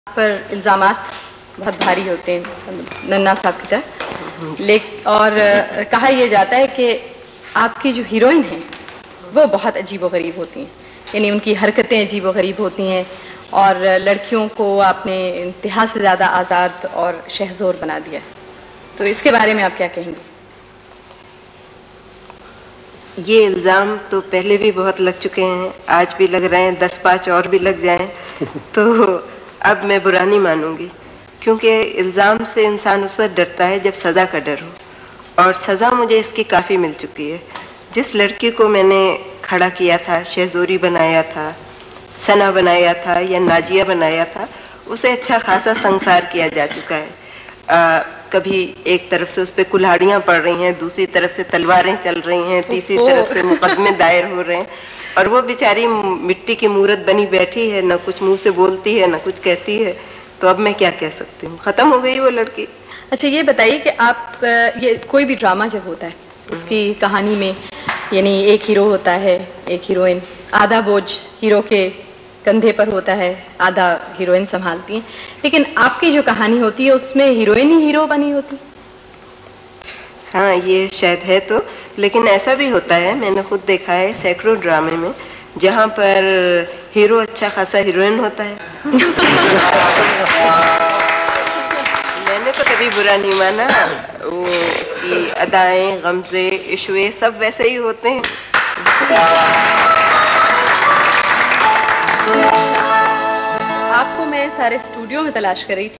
पर इल्ज़ामात बहुत भारी होते हैं नन्ना साहब की तरह, और कहा यह जाता है कि आपकी जो हीरोइन हैं वो बहुत अजीबोगरीब होती हैं, यानी उनकी हरकतें अजीबोगरीब होती हैं और लड़कियों को आपने इंतहा से ज़्यादा आज़ाद और शहज़ोर बना दिया है। तो इसके बारे में आप क्या कहेंगे? ये इल्ज़ाम तो पहले भी बहुत लग चुके हैं, आज भी लग रहे हैं, 10-5 और भी लग जाएं तो अब मैं बुरा नहीं मानूंगी, क्योंकि इल्ज़ाम से इंसान उस वक्त डरता है जब सज़ा का डर हो, और सज़ा मुझे इसकी काफ़ी मिल चुकी है। जिस लड़की को मैंने खड़ा किया था, शहज़ोरी बनाया था, सना बनाया था या नाजिया बनाया था, उसे अच्छा खासा संसार किया जा चुका है। कभी एक तरफ से उस पर कुल्हाड़ियाँ पड़ रही हैं, दूसरी तरफ से तलवारें चल रही हैं, तीसरी तरफ से मुकदमे दायर हो रहे हैं, और वो बेचारी मिट्टी की मूरत बनी बैठी है, ना कुछ मुंह से बोलती है ना कुछ कहती है। तो अब मैं क्या कह सकती हूँ, ख़त्म हो गई वो लड़की। अच्छा, ये बताइए कि आप ये कोई भी ड्रामा जब होता है उसकी कहानी में, यानी एक हीरो होता है, एक हीरोइन, आधा बोझ हीरो के कंधे पर होता है, आधा हीरोइन संभालती है, लेकिन आपकी जो कहानी होती है उसमें हीरोइन ही हीरो बनी होती। हाँ, ये शायद है तो, लेकिन ऐसा भी होता है, मैंने खुद देखा है सैकड़ों ड्रामे में जहाँ पर हीरो अच्छा खासा हीरोइन होता है। मैंने तो कभी बुरा नहीं माना, वो उसकी अदाएं, गमज़े, इश्वे सब वैसे ही होते हैं। आपको मैं सारे स्टूडियो में तलाश कर रही थी।